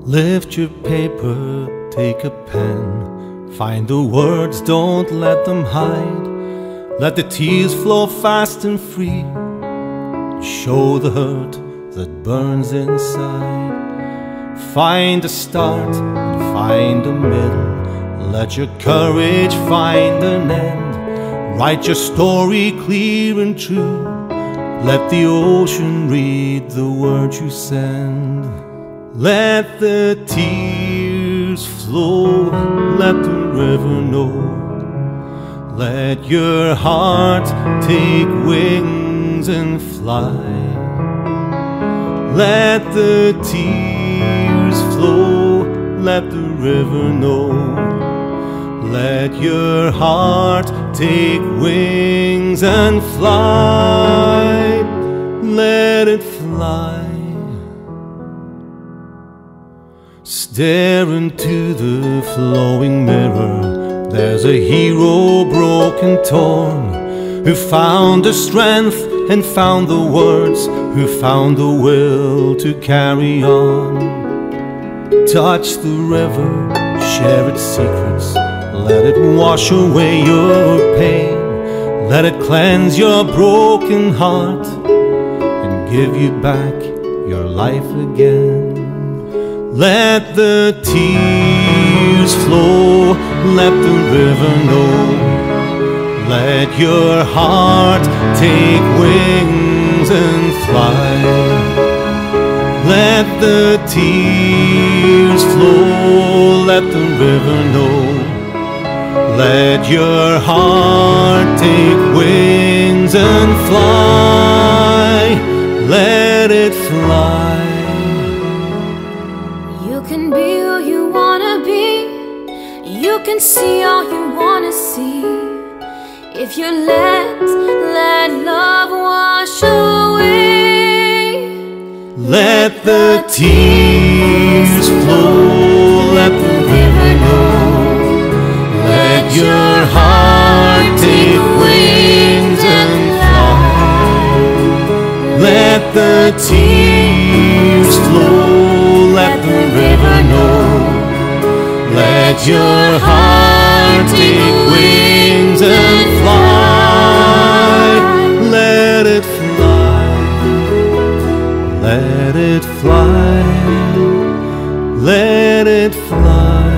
Lift your paper, take a pen, find the words, don't let them hide. Let the tears flow fast and free. Show the hurt that burns inside. Find a start and find a middle. Let your courage find an end. Write your story clear and true. Let the ocean read the words you send. Let the tears flow, let the river know. Let your heart take wings and fly. Let the tears flow, let the river know. Let your heart take wings and fly. Let it fly. Stare into the flowing mirror. There's a hero broken, torn, who found the strength and found the words, who found the will to carry on. Touch the river, share its secrets. Let it wash away your pain. Let it cleanse your broken heart and give you back your life again. Let the tears flow, let the river know. Let your heart take wings and fly. Let the tears flow, let the river know. Let your heart take wings and fly. Let it fly. You can be who you wanna be. You can see all you wanna see. If you let love wash away. Let the tears flow, let the river know. Let your heart take wings and fly. Let the tears flow, let the river know. Let your heart take wings and fly. Let it fly. Let it fly. Let it fly.